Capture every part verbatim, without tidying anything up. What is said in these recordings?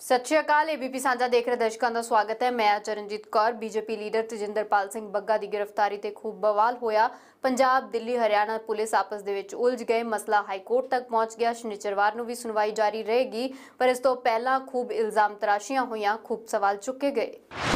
सत श्री अकाल। एबीपी साझा देख रहे दर्शकों का स्वागत है। मैं चरणजीत कौर। बीजेपी लीडर तजिंदरपाल ਸਿੰਘ ਬੱਗਾ ਦੀ गिरफ्तारी ਤੇ खूब बवाल होया। पंजाब दिल्ली हरियाणा पुलिस आपस ਦੇ ਵਿੱਚ उलझ गए। मसला हाईकोर्ट तक पहुंच गया। शनिचरवार ਨੂੰ ਵੀ ਸੁਣਵਾਈ जारी रहेगी, पर इस तो पहला खूब इल्जाम तराशियां होईयां, खूब सवाल चुके गए।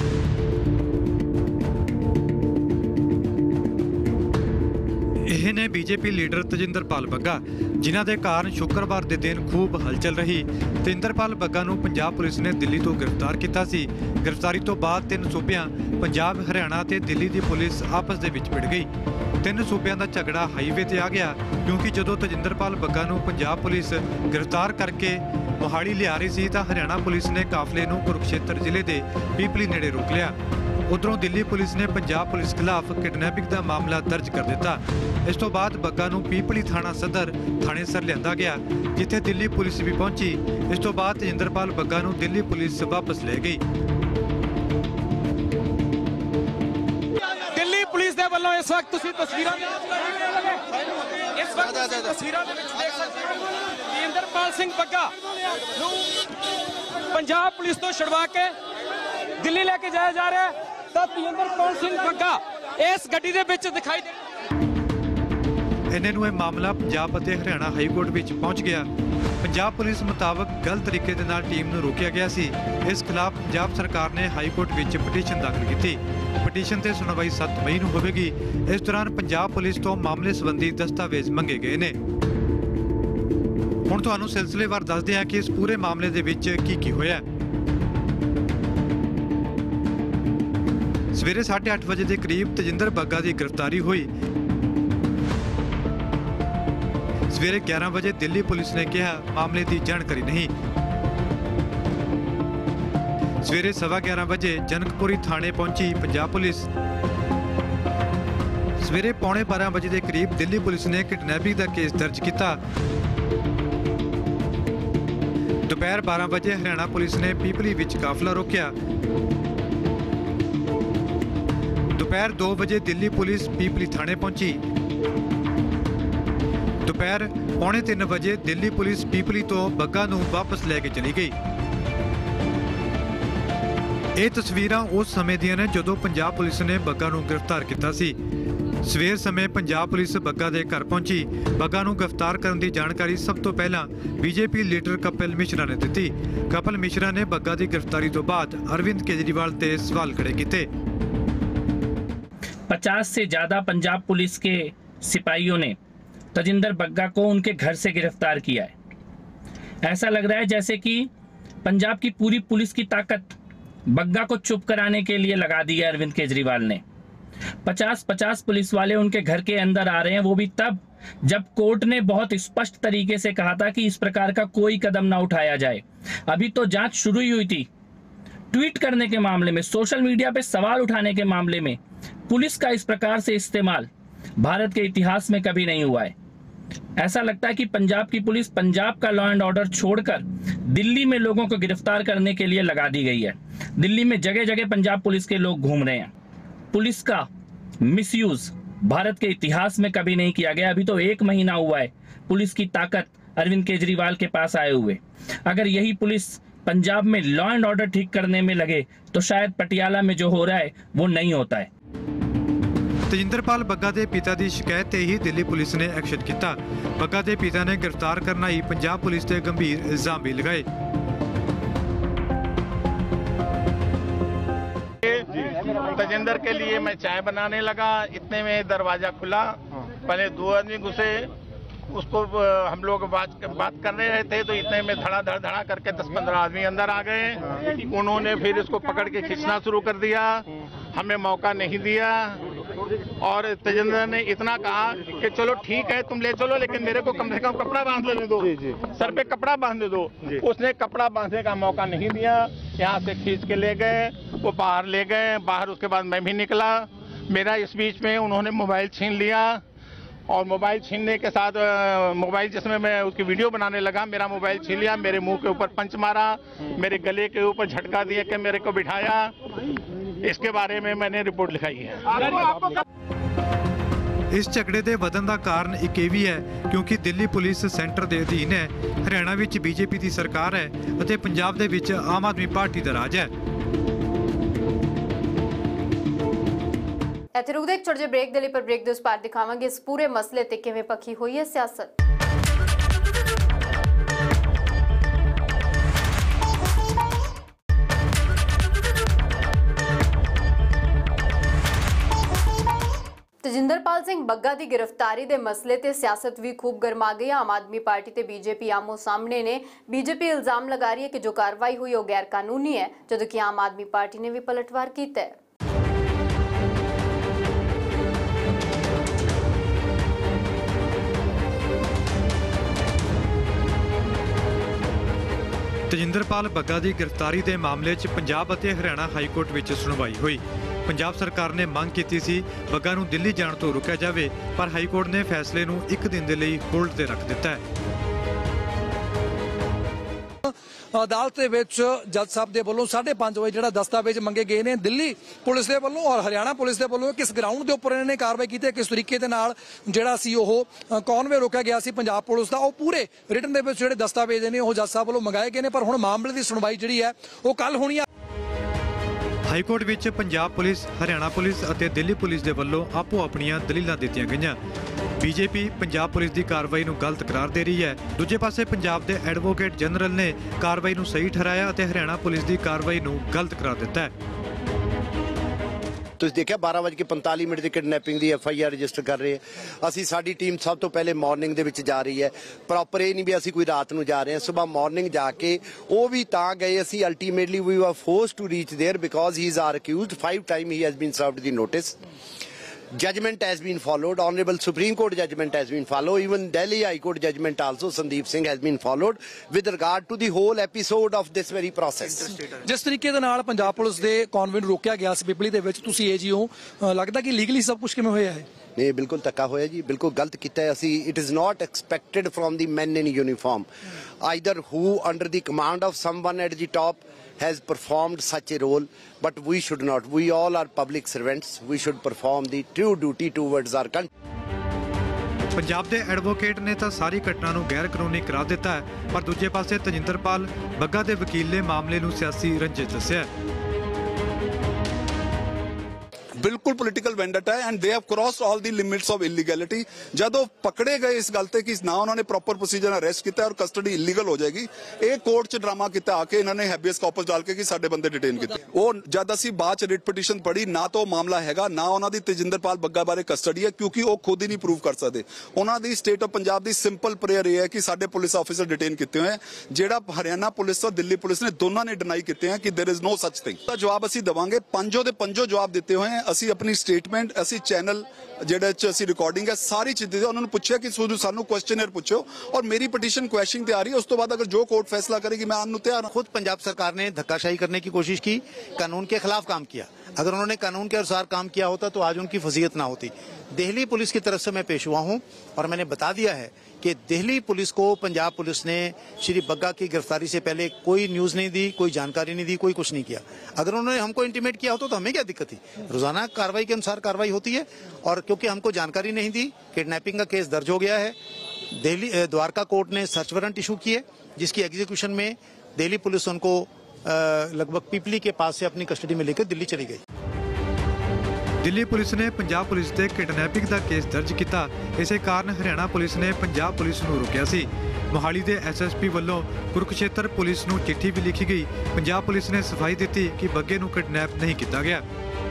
ਇਹ ਨੇ ਬੀਜੇਪੀ ਲੀਡਰ ਤਜਿੰਦਰਪਾਲ ਬੱਗਾ, ਜਿਨ੍ਹਾਂ ਦੇ ਕਾਰਨ ਸ਼ੁੱਕਰਵਾਰ ਦੇ ਦਿਨ ਖੂਬ ਹਲਚਲ ਰਹੀ। ਤਜਿੰਦਰਪਾਲ ਬੱਗਾ ਨੂੰ ਪੰਜਾਬ ਪੁਲਿਸ ਨੇ ਦਿੱਲੀ ਤੋਂ ਗ੍ਰਿਫਤਾਰ ਕੀਤਾ ਸੀ। ਗ੍ਰਿਫਤਾਰੀ ਤੋਂ ਬਾਅਦ ਤਿੰਨ ਸੂਬਿਆਂ ਪੰਜਾਬ, ਹਰਿਆਣਾ ਤੇ ਦਿੱਲੀ ਦੀ ਪੁਲਿਸ ਆਪਸ ਦੇ ਵਿੱਚ ਭਿੜ ਗਈ। ਤਿੰਨ ਸੂਬਿਆਂ ਦਾ ਝਗੜਾ ਹਾਈਵੇ ਤੇ ਆ ਗਿਆ, ਕਿਉਂਕਿ ਜਦੋਂ ਤਜਿੰਦਰਪਾਲ ਬੱਗਾ ਨੂੰ ਪੰਜਾਬ ਪੁਲਿਸ ਗ੍ਰਿਫਤਾਰ ਕਰਕੇ ਮੋਹਾਲੀ ਲਿਆ ਰਹੀ ਸੀ ਤਾਂ ਹਰਿਆਣਾ ਪੁਲਿਸ ਨੇ ਕਾਫਲੇ ਨੂੰ ਕੁਰੂਕਸ਼ੇਤਰ ਜ਼ਿਲ੍ਹੇ ਦੇ ਪੀਪਲੀ ਨੇੜੇ ਰੋਕ ਲਿਆ। उधरों दिल्ली पुलिस ने पंजाब पुलिस खिलाफ किडनैपिंग का मामला दर्ज कर दिता। इस तो बाद बग्गा नूं पीपली थाना सदर थाने सर लिया गया, जिथे दिल्ली पुलिस भी पहुंची। इस तो बाद तजिंदरपाल बग्गा नूं दिल्ली पुलिस वापस ले गई। दिल्ली पुलिस दे वल्लों इस वक्त तुसीं तस्वीरां इस वक्त तस्वीरां दे विच देख सकते हो तजिंदरपाल सिंह बग्गा नूं पंजाब पुलिस तो छुड़वा के दिल्ली लेके जाया जा रहा है। तजिंदरपाल सिंह बग्गा इस गड्डी दे विच दिखाई दे इन्हें नूं मामला पंजाब और हरियाणा हाईकोर्ट विच पहुंच गया। पंजाब पुलिस मुताबिक गलत तरीके दे नाल टीम नूं रोकिया गया सी। इस खिलाफ पंजाब सरकार ने हाईकोर्ट विच पटीशन दाखिल की। पटीशन ते सुनवाई सत्त मई नूं होवेगी। इस दौरान पंजाब पुलिस तो मामले संबंधी दस्तावेज मंगे गए ने। हुण तुहानूं सिलसिलेवार दसदे हां कि इस पूरे मामले दे विच की की होया। सवेरे साढ़े अठ बजे के करीब तजिंदर बग्गा की गिरफ्तारी हुई। सवेरे ग्यारह बजे दिल्ली पुलिस ने कहा मामले की जानकारी नहीं। सवेरे सवा ग्यारह बजे जनकपुरी थाने पहुंची पंजाब पुलिस। सवेरे पौने बारह बजे के करीब दिल्ली पुलिस ने किडनैपिंग का केस दर्ज किया। दोपहर बारह बजे हरियाणा पुलिस ने पीपली विच काफला रोकिया। दोपहर दो बजे दिल्ली पुलिस पीपली थाने पहुंची। दोपहर पौने तीन बजे दिल्ली पुलिस पीपली तो बग्गा नूं वापस लैके चली गई। ये तस्वीरां उस समय दियां ने जदों पंजाब पुलिस ने बग्गा नूं गिरफ्तार किया सी। सवेर समय पंजाब पुलिस बग्गा दे घर पहुंची। बग्गा नूं गिरफ्तार करने की जानकारी सब तो पहला बीजेपी लीडर कपिल मिश्रा ने दी। कपिल मिश्रा ने बग्गा की गिरफ्तारी तो बाद अरविंद केजरीवाल ते सवाल खड़े किए। पचास से ज्यादा पंजाब पुलिस के सिपाहियों ने तजिंदर बग्गा को उनके घर से गिरफ्तार किया है। ऐसा लग रहा है जैसे कि पंजाब की पूरी पुलिस की ताकत बग्गा को चुप कराने के लिए लगा दी है अरविंद केजरीवाल ने। पचास पचास पुलिस वाले उनके घर के अंदर आ रहे हैं, वो भी तब जब कोर्ट ने बहुत स्पष्ट तरीके से कहा था कि इस प्रकार का कोई कदम ना उठाया जाए। अभी तो जांच शुरू ही हुई थी। ट्वीट करने के मामले में, सोशल मीडिया पे सवाल उठाने के मामले में पुलिस का इस प्रकार से इस्तेमाल भारत के इतिहास में कभी नहीं हुआ है। ऐसा लगता है कि पंजाब की पुलिस पंजाब का लॉ एंड ऑर्डर छोड़कर दिल्ली में लोगों को गिरफ्तार करने के लिए लगा दी गई है। दिल्ली में जगह जगह पंजाब पुलिस के लोग घूम रहे हैं। पुलिस का मिसयूज भारत के इतिहास में कभी नहीं किया गया। अभी तो एक महीना हुआ है पुलिस की ताकत अरविंद केजरीवाल के पास आए हुए। अगर यही पुलिस पंजाब में लॉ एंड ऑर्डर ठीक करने में लगे तो शायद पटियाला में जो हो रहा है वो नहीं होता है। तजिंदरपाल बग्गा के पिता की शिकायत ते ही दिल्ली पुलिस ने एक्शन किया। बग्गा के पिता ने गिरफ्तार करना ही पंजाब पुलिस के गंभीर इल्जाम भी लगाए। तजिंदर के लिए मैं चाय बनाने लगा, इतने में दरवाजा खुला। पहले दो आदमी घुसे, उसको हम लोग बात बात कर रहे थे तो इतने में धड़ा धड़ धड़ा करके दस पंद्रह आदमी अंदर आ गए। उन्होंने फिर इसको पकड़ के खींचना शुरू कर दिया। हमें मौका नहीं दिया और तजिंदर ने इतना कहा कि चलो ठीक है तुम ले चलो, लेकिन मेरे को कम से कम कपड़ा बांध लेने दो, सर पे कपड़ा बांध दो। उसने कपड़ा बांधने का मौका नहीं दिया। यहाँ से खींच के ले गए, वो बाहर ले गए। बाहर उसके बाद मैं भी निकला। मेरा इस बीच में उन्होंने मोबाइल छीन लिया और मोबाइल छीनने के साथ मोबाइल जिसमें मैं उसकी वीडियो बनाने लगा, मेरा मोबाइल छीन लिया। मेरे मुंह के ऊपर पंच मारा, मेरे गले के ऊपर झटका दिया कि मेरे को बिठाया। इसके बारे में मैंने रिपोर्ट लिखाई है। ਇਸ ਝਗੜੇ ਦੇ ਵਧਣ ਦਾ ਕਾਰਨ ਇੱਕ ਇਹ ਵੀ ਹੈ ਕਿਉਂਕਿ ਦਿੱਲੀ ਪੁਲਿਸ ਸੈਂਟਰ ਦੇ ਅਧੀਨ ਹੈ, ਹਰਿਆਣਾ ਵਿੱਚ ਬੀਜੇਪੀ ਦੀ ਸਰਕਾਰ ਹੈ ਅਤੇ ਪੰਜਾਬ ਦੇ ਵਿੱਚ ਆਮ ਆਦਮੀ ਪਾਰਟੀ ਦਾ ਰਾਜ ਹੈ। ਇੱਥੇ ਰੁਕਦੇ ਇੱਕ ਛੋਟੇ ਜਿਹੇ ਬ੍ਰੇਕ ਦੇ ਲਈ, ਪਰ ਬ੍ਰੇਕ ਦੇ ਉਸ ਪਾਰ ਦਿਖਾਵਾਂਗੇ ਇਸ ਪੂਰੇ ਮਸਲੇ ਤੇ ਕਿਵੇਂ ਪੱਖੀ ਹੋਈ ਹੈ ਸਿਆਸਤ। ਤਜਿੰਦਰਪਾਲ ਸਿੰਘ ਬੱਗਾ ਦੀ ਗ੍ਰਿਫਤਾਰੀ ਦੇ ਮਸਲੇ ਤੇ ਸਿਆਸਤ ਵੀ ਖੂਬ ਗਰਮਾ ਗਈ। ਆਮ ਆਦਮੀ ਪਾਰਟੀ ਤੇ ਬੀਜੇਪੀ ਆਮੋ ਸਾਹਮਣੇ ਨੇ। ਬੀਜੇਪੀ ਇਲਜ਼ਾਮ ਲਗਾ ਰਹੀ ਹੈ ਕਿ ਜੋ ਕਾਰਵਾਈ ਹੁਈ ਉਹ ਗੈਰ ਕਾਨੂੰਨੀ ਹੈ, ਜਦੋਂ ਕਿ ਆਮ ਆਦਮੀ ਪਾਰਟੀ ਨੇ ਵੀ ਪਲਟਵਾਰ ਕੀਤਾ ਹੈ। ਤਜਿੰਦਰਪਾਲ ਬੱਗਾ ਦੀ ਗ੍ਰਿਫਤਾਰੀ ਦੇ ਮਾਮਲੇ 'ਚ ਪੰਜਾਬ ਅਤੇ ਹਰਿਆਣਾ ਹਾਈ ਕੋਰਟ ਵਿੱਚ ਸੁਣਵਾਈ ਹੋਈ। ਪੰਜਾਬ ਸਰਕਾਰ ਨੇ ਮੰਗ ਕੀਤੀ ਸੀ ਬੱਗਾ ਨੂੰ ਦਿੱਲੀ ਜਾਣ ਤੋਂ ਰੋਕਿਆ ਜਾਵੇ, ਪਰ ਹਾਈ ਕੋਰਟ ਨੇ ਫੈਸਲੇ ਨੂੰ ਇੱਕ ਦਿਨ ਦੇ ਲਈ ਹੋਲਡ ਤੇ ਰੱਖ ਦਿੱਤਾ ਹੈ। ਅਦਾਲਤ ਦੇ ਵਿੱਚ ਜੱਜ ਸਾਹਿਬ ਦੇ ਵੱਲੋਂ ਸਾਢੇ ਪੰਜ ਵਜੇ ਜਿਹੜਾ ਦਸਤਾਵੇਜ਼ ਮੰਗੇ ਗਏ ਨੇ ਦਿੱਲੀ ਪੁਲਿਸ ਦੇ ਵੱਲੋਂ ਔਰ ਹਰਿਆਣਾ ਪੁਲਿਸ ਦੇ ਵੱਲੋਂ, ਕਿਸ ਗਰਾਊਂਡ ਦੇ ਉੱਪਰ ਇਹਨਾਂ ਨੇ ਕਾਰਵਾਈ ਕੀਤੀ ਹੈ, ਕਿਸ ਤਰੀਕੇ ਦੇ ਨਾਲ ਜਿਹੜਾ ਸੀ ਉਹ ਕੌਨਵੇ ਰੋਕਿਆ ਗਿਆ ਸੀ ਪੰਜਾਬ ਪੁਲਿਸ ਦਾ, ਉਹ ਪੂਰੇ ਰਿਟਨ ਦੇ ਵਿੱਚ ਜਿਹੜੇ ਦਸਤਾਵੇਜ਼ ਨੇ ਉਹ ਜੱਜ ਸਾਹਿਬ ਵੱਲੋਂ ਮੰਗਾਏ ਗਏ ਨੇ। ਪਰ ਹੁਣ ਮਾਮਲੇ ਦੀ ਸੁਣਵਾਈ ਜਿਹੜੀ ਹੈ ਉਹ ਕੱਲ ਹੋਣੀ ਹੈ। ਹਾਈ ਕੋਰਟ ਵਿੱਚ ਪੰਜਾਬ ਪੁਲਿਸ, ਹਰਿਆਣਾ ਪੁਲਿਸ ਅਤੇ ਦਿੱਲੀ ਪੁਲਿਸ ਦੇ ਵੱਲੋਂ ਆਪੋ ਆਪਣੀਆਂ ਦਲੀਲਾਂ ਦਿੱਤੀਆਂ ਗਈਆਂ। ਬੀਜੇਪੀ ਪੰਜਾਬ ਪੁਲਿਸ ਦੀ ਕਾਰਵਾਈ ਨੂੰ ਗਲਤ ਕਰਾਰ ਦੇ ਰਹੀ ਹੈ। ਦੂਜੇ ਪਾਸੇ ਪੰਜਾਬ ਦੇ ਐਡਵੋਕੇਟ ਜਨਰਲ ਨੇ ਕਾਰਵਾਈ ਨੂੰ ਸਹੀ ਠਹਿਰਾਇਆ ਅਤੇ ਹਰਿਆਣਾ ਪੁਲਿਸ ਦੀ ਕਾਰਵਾਈ ਨੂੰ ਗਲਤ ਕਰਾਰ ਦਿੱਤਾ ਹੈ। ਤੁਸੀਂ ਦੇਖਿਆ ਬਾਰਾਂ ਵਜੇ ਕੇ ਪੰਤਾਲੀ ਮਿੰਟ ਦੀ ਕਿਡਨੈਪਿੰਗ ਦੀ ਐਫ ਆਈ ਆਰ ਰਜਿਸਟਰ ਕਰ ਰਹੇ ਹਾਂ। ਅਸੀਂ ਸਾਡੀ ਟੀਮ ਸਭ ਤੋਂ ਪਹਿਲੇ ਮਾਰਨਿੰਗ ਦੇ ਵਿੱਚ ਜਾ ਰਹੀ ਹੈ। ਪ੍ਰੋਪਰ ਇਹ ਨਹੀਂ ਵੀ ਅਸੀਂ ਕੋਈ ਰਾਤ ਨੂੰ ਜਾ ਰਹੇ ਹਾਂ, ਸਵੇਰ ਮਾਰਨਿੰਗ ਜਾ ਕੇ ਉਹ ਵੀ ਤਾਂ ਗਏ ਅਸੀਂ। Ultimately we are forced to reach there because he is our accused. Five time he has been served the notice. Judgment has been followed. Honorable Supreme Court judgment has been followed. Even Delhi High Court judgment also, Sandeep Singh, has been followed with regard to the whole episode of this very process. ਜਿਸ ਤਰੀਕੇ ਦੇ ਨਾਲ Punjab police ਦੇ ਕਨਵੈਂਟ ਰੋਕਿਆ ਗਿਆ ਸੀ ਪਿਪਲੀ ਦੇ ਵਿੱਚ, ਤੁਸੀਂ ਏਜੀ ਹੋ, ਲੱਗਦਾ ਕਿ ਲੀਗਲੀ ਸਭ ਕੁਝ ਕਿਵੇਂ ਹੋਇਆ ਹੈ? ਨਹੀਂ, ਬਿਲਕੁਲ ਧੱਕਾ ਹੋਇਆ ਜੀ, ਬਿਲਕੁਲ ਗਲਤ ਕੀਤਾ ਹੈ ਅਸੀਂ। It is not expected from the man in uniform either who under the command of someone at the top has performed such a role, but we should not. We all are public servants. We should perform the true duty towards our country. Punjab ਦੇ advocate ਨੇ ਤਾਂ ਸਾਰੀ ਘਟਨਾ ਨੂੰ ਗੈਰ ਕਾਨੂੰਨੀ ਕਰਾਰ ਦਿੱਤਾ ਹੈ, ਪਰ ਦੂਜੇ ਪਾਸੇ ਤਜਿੰਦਰਪਾਲ ਬੱਗਾ ਦੇ ਵਕੀਲ ਨੇ ਮਾਮਲੇ ਨੂੰ ਸਿਆਸੀ ਰੰਜਿਸ਼ ਦੱਸਿਆ। ਬਿਲਕੁਲ ਪੋਲੀਟੀਕਲ ਵੈਂਡੇਟਾ ਹੈ and they have crossed all the limits of illegality. ਜਦੋਂ ਪਕੜੇ ਗਏ ਇਸ ਗੱਲ ਤੇ ਕਿ ਨਾ ਉਹਨਾਂ ਨੇ ਪ੍ਰੋਪਰ ਪ੍ਰੋਸੀਜਰ ਨਾਲ ਅਰੈਸਟ ਕੀਤਾ ਔਰ ਕਸਟਡੀ ਇਲੀਗਲ ਹੋ ਜਾਏਗੀ, ਇਹ ਕੋਰਟ 'ਚ ਡਰਾਮਾ ਕੀਤਾ ਆ ਕੇ ਇਹਨਾਂ ਨੇ ਹੈਬੀਅਸ ਕਾਰਪਸ ਡਾਲ ਕੇ ਕਿ ਸਾਡੇ ਬੰਦੇ ਡਿਟੇਨ ਕੀਤੇ। ਉਹ ਜਦ ਅਸੀਂ ਬਾਅਦ 'ਚ ਰਿਟ ਪਟੀਸ਼ਨ ਪੜ੍ਹੀ, ਨਾ ਤਾਂ ਉਹ ਮਾਮਲਾ ਹੈਗਾ, ਨਾ ਉਹਨਾਂ ਦੀ ਤਜਿੰਦਰਪਾਲ ਬੱਗਾ ਬਾਰੇ ਕਸਟਡੀ ਹੈ, ਕਿਉਂਕਿ ਉਹ ਖੁਦ ਹੀ ਨਹੀਂ ਪ੍ਰੂਵ ਕਰ ਸਕਦੇ। ਉਹਨਾਂ ਦੀ ਸਟੇਟ ਆਫ ਪੰਜਾਬ ਦੀ ਸਿੰਪਲ ਪ੍ਰੇਅਰ ਇਹ ਹੈ ਕਿ ਸਾਡੇ ਪੁਲਿਸ ਆਫੀਸਰ ਡਿਟੇਨ ਕੀਤੇ ਹੋਏ, ਜਿਹੜਾ ਹਰਿਆਣਾ ਪੁਲਿਸ ਤੇ ਦਿੱਲੀ ਪੁਲਿਸ ਨੇ ਦੋਨਾਂ ਨੇ ਡਿਨਾਈ ਕੀਤੇ ਹੈ ਕਿ there is no such thing. ਦਾ ਜਵਾਬ ਅਸੀਂ ਦੇਵਾਂਗੇ। ਪੰਜੋ ਦੇ ਪੰਜੋ ਜਵਾਬ ਦਿੱਤੇ ਹੋਏ ਹੈ। ਅਸੀਂ ਆਪਣੀ ਸਟੇਟ ਅਸੀਂ ਚੈਨਲ ਜਿਹੜੇ ਚ ਅਸੀਂ ਰਿਕਾਰਡਿੰਗ ਹੈ ਸਾਰੀ ਚੀਜ਼ਾਂ ਦੇ ਉਹਨਾਂ ਨੂੰ ਪੁੱਛਿਆ ਕਿ ਸਾਨੂੰ ਕੁਐਸਚਨਰ ਪੁੱਛੋ ਔਰ ਮੇਰੀ ਪਟੀਸ਼ਨ ਕੁਐਸ਼ਨਿੰਗ ਤੇ ਆ ਰਹੀ है। ਉਸ ਤੋਂ ਬਾਅਦ अगर जो कोर्ट फैसला करेगी मैं आने तैयार हूं। खुद पंजाब सरकार ने धक्काशाही करने की कोशिश की, कानून के खिलाफ काम किया। अगर उन्होंने कानून के अनुसार काम किया होता तो आज उनकी फजीयत ना होती। दिल्ली पुलिस की तरफ से मैं पेश हुआ हूं और मैंने बता दिया है कि दिल्ली पुलिस को पंजाब पुलिस ने श्री बग्गा की गिरफ्तारी से पहले कोई न्यूज़ नहीं दी, कोई जानकारी नहीं दी, कोई कुछ नहीं किया। अगर उन्होंने हमको इंटीमेट किया होता तो हमें क्या दिक्कत थी? रोजाना कार्रवाई के अनुसार कार्रवाई होती है और क्योंकि हमको जानकारी नहीं दी, किडनैपिंग का केस दर्ज हो गया है। दिल्ली द्वारका कोर्ट ने सर्च वारंट इशू किए, जिसकी एग्जीक्यूशन में दिल्ली पुलिस उनको लगभग पिपली के पास से अपनी कस्टडी में लेकर दिल्ली चली गई। ਦਿੱਲੀ ਪੁਲਿਸ ਨੇ ਪੰਜਾਬ ਪੁਲਿਸ ਤੇ ਕਿਡਨੈਪਿੰਗ ਦਾ ਕੇਸ ਦਰਜ ਕੀਤਾ। ਇਸੇ ਕਾਰਨ ਹਰਿਆਣਾ ਪੁਲਿਸ ਨੇ ਪੰਜਾਬ ਪੁਲਿਸ ਨੂੰ ਰੋਕਿਆ ਸੀ। ਮੋਹਾਲੀ ਦੇ ਐਸ ਐਸ ਪੀ ਵੱਲੋਂ ਕੁਰੂਕਸ਼ੇਤਰ ਪੁਲਿਸ ਨੂੰ ਚਿੱਠੀ ਵੀ ਲਿਖੀ ਗਈ। ਪੰਜਾਬ ਪੁਲਿਸ ਨੇ ਸਫਾਈ ਦਿੱਤੀ ਕਿ ਬੱਗੇ ਨੂੰ ਕਿਡਨੈਪ ਨਹੀਂ ਕੀਤਾ ਗਿਆ।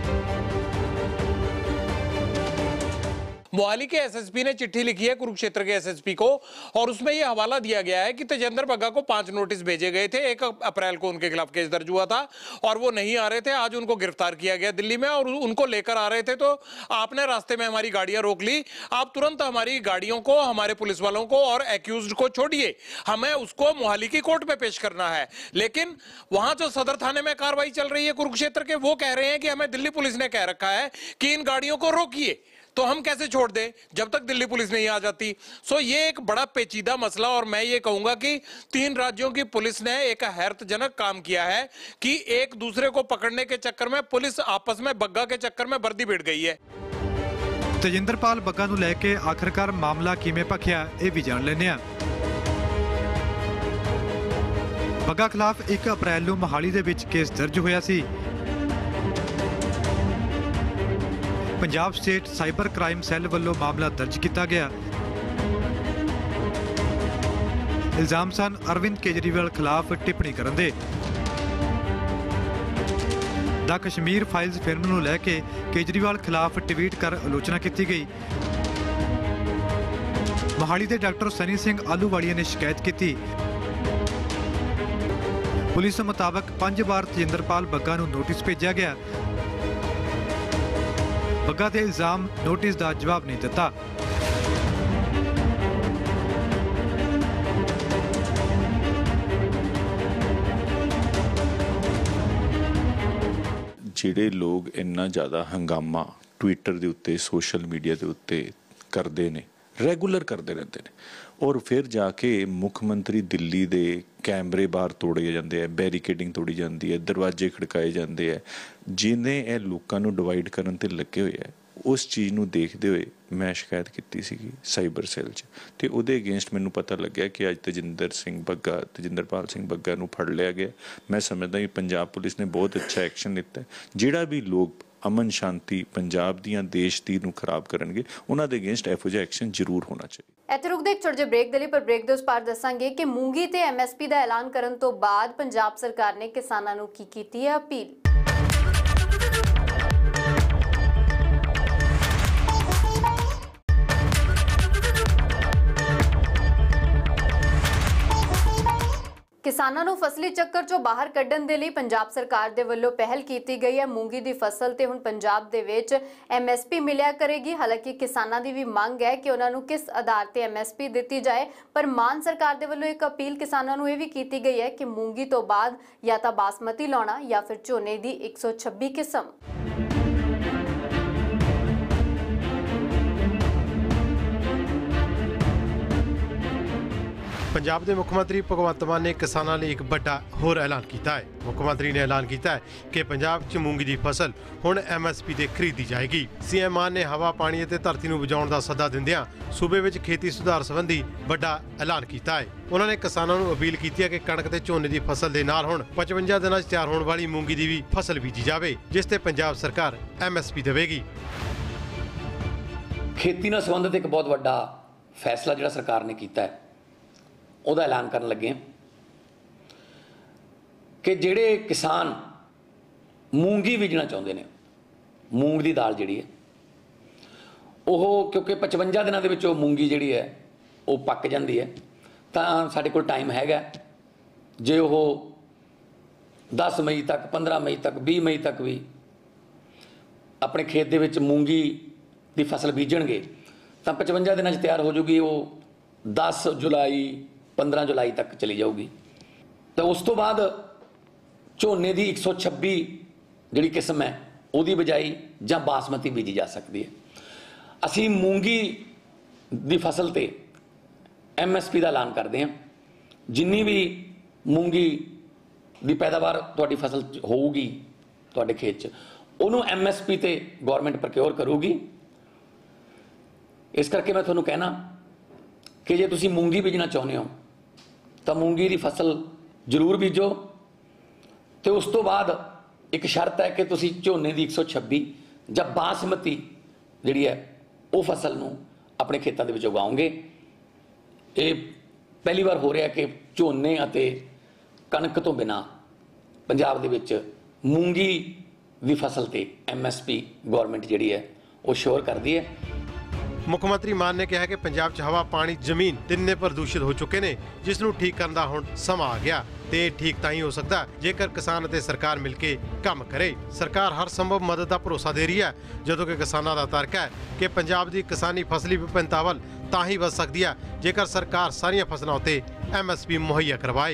मोहाली के एसएसपी ने चिट्ठी लिखी है कुरुक्षेत्र के एसएसपी को और उसमें यह हवाला दिया गया है कि तेजेंद्र बग्गा को पांच नोटिस भेजे गए थे। एक अप्रैल को उनके खिलाफ केस दर्ज हुआ था और वो नहीं आ रहे थे। आज उनको गिरफ्तार किया गया दिल्ली में और उनको लेकर आ रहे थे तो आपने रास्ते में हमारी गाड़ियां रोक ली। आप तुरंत हमारी गाड़ियों को, हमारे पुलिस वालों को और एक्यूज्ड को छोड़िए, हमें उसको मोहाली की कोर्ट में पेश करना है। लेकिन वहां जो सदर थाने में कार्रवाई चल रही है कुरुक्षेत्र के, वो कह रहे हैं कि हमें दिल्ली पुलिस ने कह रखा है कि इन गाड़ियों को रोकिए, तो हम कैसे छोड़ दें जब तक दिल्ली पुलिस नहीं आ जाती। सो ये एक बड़ा पेचीदा मसला और मैं ये कहूंगा कि तीन राज्यों की पुलिस ने एक हैरतजनक काम किया है कि एक दूसरे को पकड़ने के चक्कर में पुलिस आपस में बग्गा के चक्कर में वर्दी भिड़ गई है। ਤੇਜਿੰਦਰਪਾਲ ਬੱਗਾ ਨੂੰ ਲੈ ਕੇ ਆਖਰਕਾਰ ਮਾਮਲਾ ਕਿਵੇਂ ਭਖਿਆ ਇਹ ਵੀ ਜਾਣ ਲੈਂਦੇ ਹਾਂ। ਬੱਗਾ ਖਿਲਾਫ ਇੱਕ ਅਪ੍ਰੈਲ ਨੂੰ ਮੋਹਾਲੀ ਦੇ ਵਿੱਚ ਕੇਸ ਦਰਜ ਹੋਇਆ ਸੀ। Punjab state cyber crime cell ਵੱਲੋਂ ਮਾਮਲਾ ਦਰਜ ਕੀਤਾ ਗਿਆ। ਇਲਜ਼ਾਮ ਸਨ ਅਰਵਿੰਦ ਕੇਜਰੀਵਾਲ ਖਿਲਾਫ ਟਿੱਪਣੀ ਕਰਨ ਦੇ। ਦਾ ਕਸ਼ਮੀਰ ਫਾਈਲਜ਼ ਫਿਲਮ ਨੂੰ ਲੈ ਕੇ ਕੇਜਰੀਵਾਲ ਖਿਲਾਫ ਟਵੀਟ ਕਰ ਆਲੋਚਨਾ ਕੀਤੀ ਗਈ। ਮੋਹਾਲੀ ਦੇ ਡਾਕਟਰ ਸਨੀ ਸਿੰਘ ਆਲੂਵਾਲੀਆ ਨੇ ਸ਼ਿਕਾਇਤ ਕੀਤੀ। ਪੁਲਿਸ ਮੁਤਾਬਕ ਪੰਜ ਵਾਰ ਤੇਜਿੰਦਰਪਾਲ ਬੱਗਾ ਨੂੰ ਨੋਟਿਸ ਭੇਜਿਆ ਗਿਆ। ਬੱਗਾ ਦੇ ਇਲਜ਼ਾਮ ਨੋਟਿਸ ਦਾ ਜਵਾਬ ਨਹੀਂ ਦਿੱਤਾ। ਜਿਹੜੇ ਲੋਕ ਇੰਨਾ ਜ਼ਿਆਦਾ ਹੰਗਾਮਾ ਟਵਿੱਟਰ ਦੇ ਉੱਤੇ ਸੋਸ਼ਲ ਮੀਡੀਆ ਦੇ ਉੱਤੇ ਕਰਦੇ ਨੇ, ਰੈਗੂਲਰ ਕਰਦੇ ਰਹਿੰਦੇ ਨੇ, ਔਰ ਫਿਰ ਜਾ ਕੇ ਮੁੱਖ ਮੰਤਰੀ ਦਿੱਲੀ ਦੇ ਕੈਮਰੇ ਬਾਹਰ ਤੋੜੇ ਜਾਂਦੇ ਆ, ਬੈਰੀਕੇਡਿੰਗ ਤੋੜੀ ਜਾਂਦੀ ਹੈ, ਦਰਵਾਜ਼ੇ ਖੜਕਾਏ ਜਾਂਦੇ ਆ, ਜਿਹਨੇ ਇਹ ਲੋਕਾਂ ਨੂੰ ਡਿਵਾਈਡ ਕਰਨ ਤੇ ਲੱਗੇ ਹੋਏ ਆ। ਉਸ ਚੀਜ਼ ਨੂੰ ਦੇਖਦੇ ਹੋਏ ਮੈਂ ਸ਼ਿਕਾਇਤ ਕੀਤੀ ਸੀਗੀ ਸਾਈਬਰ ਸੈੱਲ 'ਚ, ਤੇ ਉਹਦੇ ਅਗੇਂਸਟ ਮੈਨੂੰ ਪਤਾ ਲੱਗਿਆ ਕਿ ਅੱਜ ਤੇਜਿੰਦਰ ਸਿੰਘ ਬੱਗਾ ਤੇਜਿੰਦਰਪਾਲ ਸਿੰਘ ਬੱਗਾ ਨੂੰ ਫੜ ਲਿਆ ਗਿਆ। ਮੈਂ ਸਮਝਦਾ ਕਿ ਪੰਜਾਬ ਪੁਲਿਸ ਨੇ ਬਹੁਤ ਅੱਛਾ ਐਕਸ਼ਨ ਲਿੱਤਾ। ਜਿਹੜਾ ਵੀ ਲੋਕ ਅਮਨ ਸ਼ਾਂਤੀ ਪੰਜਾਬ ਦੀਆਂ ਦੇਸ਼ ਦੀ ਨੂੰ ਖਰਾਬ ਕਰਨਗੇ ਉਹਨਾਂ ਦੇ ਅਗੇਂਸਟ ਇਹੋ ਜਿਹਾ ਐਕਸ਼ਨ ਜ਼ਰੂਰ ਹੋਣਾ ਚਾਹੀਦਾ। ਇੱਥੇ ਰੁਕਦੇ ਇੱਕ ਛੋਟੇ ਜਿਹੇ ਬ੍ਰੇਕ ਦੇ ਲਈ, ਪਰ ਬ੍ਰੇਕ ਦੇ ਉਸ ਪਾਰ ਦੱਸਾਂਗੇ ਕਿ ਮੂੰਗੀ ਤੇ ਐਮਐਸਪੀ ਦਾ ਐਲਾਨ ਕਰਨ ਤੋਂ ਬਾਅਦ ਪੰਜਾਬ ਸਰਕਾਰ ਨੇ ਕਿਸਾਨਾਂ ਨੂੰ ਕੀ ਕੀਤੀ ਹੈ ਅਪੀਲ। ਕਿਸਾਨਾਂ ਨੂੰ ਫਸਲੀ ਚੱਕਰ ਚੋਂ ਬਾਹਰ ਕੱਢਣ ਦੇ ਲਈ ਪੰਜਾਬ ਸਰਕਾਰ ਦੇ ਵੱਲੋਂ ਪਹਿਲ ਕੀਤੀ ਗਈ ਹੈ। ਮੂੰਗੀ ਦੀ ਫਸਲ ਤੇ ਹੁਣ ਪੰਜਾਬ ਦੇ ਵਿੱਚ ਐਮਐਸਪੀ ਮਿਲਿਆ ਕਰੇਗੀ। ਹਾਲਾਂਕਿ ਕਿਸਾਨਾਂ ਦੀ ਵੀ ਮੰਗ ਹੈ ਕਿ ਉਹਨਾਂ ਨੂੰ ਕਿਸ ਆਧਾਰ ਤੇ ਐਮਐਸਪੀ ਦਿੱਤੀ ਜਾਏ, ਪਰ ਮਾਨ ਸਰਕਾਰ ਦੇ ਵੱਲੋਂ ਇੱਕ ਅਪੀਲ ਕਿਸਾਨਾਂ ਨੂੰ ਇਹ ਵੀ ਕੀਤੀ ਗਈ ਹੈ ਕਿ ਮੂੰਗੀ ਤੋਂ ਬਾਅਦ ਜਾਂ ਤਾਂ ਬਾਸਮਤੀ ਲਾਉਣਾ ਜਾਂ ਫਿਰ ਝੋਨੇ ਦੀ ਇੱਕ ਸੌ ਛੱਬੀ ਕਿਸਮ। ਪੰਜਾਬ ਦੇ ਮੁੱਖ ਮੰਤਰੀ ਭਗਵੰਤ ਮਾਨ ਨੇ ਕਿਸਾਨਾਂ ਲਈ ਇੱਕ ਵੱਡਾ ਹੋਰ ਐਲਾਨ ਕੀਤਾ ਹੈ। ਮੁੱਖ ਮੰਤਰੀ ਨੇ ਐਲਾਨ ਕੀਤਾ ਹੈ ਕਿ ਪੰਜਾਬ 'ਚ ਮੂੰਗੀ ਦੀ ਫਸਲ ਹੁਣ ਐਮਐਸਪੀ ਤੇ ਖਰੀਦੀ ਜਾਏਗੀ। ਸੀਐਮ ਮਾਨ ਨੇ ਹਵਾ, ਪਾਣੀ ਅਤੇ ਧਰਤੀ ਨੂੰ ਬਚਾਉਣ ਦਾ ਸੱਦਾ ਦਿੰਦਿਆਂ ਸੂਬੇ ਵਿੱਚ ਖੇਤੀ ਸੁਧਾਰ ਸੰਬੰਧੀ ਵੱਡਾ ਐਲਾਨ ਕੀਤਾ ਹੈ। ਉਹਨਾਂ ਨੇ ਕਿਸਾਨਾਂ ਨੂੰ ਅਪੀਲ ਕੀਤੀ ਹੈ ਕਿ ਕਣਕ ਤੇ ਝੋਨੇ ਦੀ ਫਸਲ ਦੇ ਨਾਲ ਹੁਣ ਪਚਵੰਜਾ ਦਿਨਾਂ 'ਚ ਤਿਆਰ ਹੋਣ ਵਾਲੀ ਮੂੰਗੀ ਦੀ ਵੀ ਫਸਲ ਬੀਜੀ ਜਾਵੇ, ਜਿਸ ਤੇ ਪੰਜਾਬ ਸਰਕਾਰ ਐਮਐਸਪੀ ਦੇਵੇਗੀ। ਖੇਤੀ ਨਾਲ ਸੰਬੰਧਿਤ ਇੱਕ ਬਹੁਤ ਵੱਡਾ ਫੈਸਲਾ ਜਿਹੜਾ ਸਰਕਾਰ ਨੇ ਕੀਤਾ ਹੈ, ਉਹਦਾ ਐਲਾਨ ਕਰਨ ਲੱਗੇ ਕਿ ਜਿਹੜੇ ਕਿਸਾਨ ਮੂੰਗੀ ਬੀਜਣਾ ਚਾਹੁੰਦੇ ਨੇ, ਮੂੰਗ ਦੀ ਦਾਲ ਜਿਹੜੀ ਹੈ ਉਹ, ਕਿਉਂਕਿ ਪਚਵੰਜਾ ਦਿਨਾਂ ਦੇ ਵਿੱਚ ਉਹ ਮੂੰਗੀ ਜਿਹੜੀ ਹੈ ਉਹ ਪੱਕ ਜਾਂਦੀ ਹੈ, ਤਾਂ ਸਾਡੇ ਕੋਲ ਟਾਈਮ ਹੈਗਾ। ਜੇ ਉਹ ਦਸ ਮਈ ਤੱਕ, ਪੰਦਰਾਂ ਮਈ ਤੱਕ, ਵੀਹ ਮਈ ਤੱਕ ਵੀ ਆਪਣੇ ਖੇਤ ਦੇ ਵਿੱਚ ਮੂੰਗੀ ਦੀ ਫਸਲ ਬੀਜਣਗੇ ਤਾਂ ਪਚਵੰਜਾ ਦਿਨਾਂ 'ਚ ਤਿਆਰ ਹੋ ਜੂਗੀ। ਉਹ ਦਸ ਜੁਲਾਈ ਪੰਦਰਾਂ ਜੁਲਾਈ ਤੱਕ ਚਲੀ ਜਾਊਗੀ। ਤਾਂ ਉਸ ਤੋਂ ਬਾਅਦ ਝੋਨੇ ਦੀ ਇੱਕ ਸੌ ਛੱਬੀ ਜਿਹੜੀ ਕਿਸਮ ਹੈ ਉਹਦੀ ਬਜਾਈ ਜਾਂ ਬਾਸਮਤੀ ਬੀਜੀ ਜਾ ਸਕਦੀ ਹੈ। ਅਸੀਂ ਮੂੰਗੀ ਦੀ ਫਸਲ ਤੇ ਐਮਐਸਪੀ ਦਾ ਐਲਾਨ ਕਰਦੇ ਹਾਂ। ਜਿੰਨੀ ਵੀ ਮੂੰਗੀ ਦੀ ਪੈਦਾਵਾਰ ਤੁਹਾਡੀ ਫਸਲ ਹੋਊਗੀ ਤੁਹਾਡੇ ਖੇਤ 'ਚ, ਉਹਨੂੰ ਐਮਐਸਪੀ ਤੇ ਗਵਰਨਮੈਂਟ ਪ੍ਰੋਕਿਓਰ ਕਰੂਗੀ। ਇਸ ਕਰਕੇ ਮੈਂ ਤੁਹਾਨੂੰ ਕਹਿਣਾ ਕਿ ਜੇ ਤੁਸੀਂ ਮੂੰਗੀ ਬੀਜਣਾ ਚਾਹੁੰਦੇ ਹੋ ਤਾਂ ਮੂੰਗੀ ਦੀ ਫਸਲ ਜ਼ਰੂਰ ਬੀਜੋ, ਤੇ ਉਸ ਤੋਂ ਬਾਅਦ ਇੱਕ ਸ਼ਰਤ ਹੈ ਕਿ ਤੁਸੀਂ ਝੋਨੇ ਦੀ ਇੱਕ ਸੌ ਛੱਬੀ ਜਾਂ ਬਾਸਮਤੀ ਜਿਹੜੀ ਹੈ ਉਹ ਫਸਲ ਨੂੰ ਆਪਣੇ ਖੇਤਾਂ ਦੇ ਵਿੱਚ ਉਗਾਓਗੇ। ਇਹ ਪਹਿਲੀ ਵਾਰ ਹੋ ਰਿਹਾ ਕਿ ਝੋਨੇ ਅਤੇ ਕਣਕ ਤੋਂ ਬਿਨਾਂ ਪੰਜਾਬ ਦੇ ਵਿੱਚ ਮੂੰਗੀ ਦੀ ਫਸਲ ਤੇ ਐਮਐਸਪੀ ਗਵਰਨਮੈਂਟ ਜਿਹੜੀ ਹੈ ਉਹ ਸ਼ੋਰ ਕਰਦੀ ਹੈ। ਮੁੱਖ ਮੰਤਰੀ ਮਾਨ ਨੇ ਕਿਹਾ ਕਿ ਪੰਜਾਬ 'ਚ ਹਵਾ, ਪਾਣੀ, ਜ਼ਮੀਨ ਤਿੰਨੇ ਪ੍ਰਦੂਸ਼ਿਤ ਹੋ ਚੁੱਕੇ ਨੇ, ਜਿਸ ਨੂੰ ਠੀਕ ਕਰਨ ਦਾ ਹੁਣ ਸਮਾਂ ਆ ਗਿਆ ਤੇ ਠੀਕ ਤਾਂ ਹੀ ਹੋ ਸਕਦਾ ਜੇਕਰ ਕਿਸਾਨ ਅਤੇ ਸਰਕਾਰ ਮਿਲ ਕੇ ਕੰਮ ਕਰੇ। ਸਰਕਾਰ ਹਰ ਸੰਭਵ ਮਦਦ ਦਾ ਭਰੋਸਾ ਦੇ ਰਹੀ ਹੈ, ਜਦੋਂ ਕਿ ਕਿਸਾਨਾਂ ਦਾ ਤਰਕ ਹੈ ਕਿ ਪੰਜਾਬ ਦੀ ਕਿਸਾਨੀ ਫਸਲੀ ਵਿਭਿੰਨਤਾ ਵੱਲ ਤਾਂ ਹੀ ਵੱਧ ਸਕਦੀ ਹੈ ਜੇਕਰ ਸਰਕਾਰ ਸਾਰੀਆਂ ਫਸਲਾਂ ਉੱਤੇ ਐਮਐਸਪੀ ਮੁਹੱਈਆ ਕਰਵਾਏ।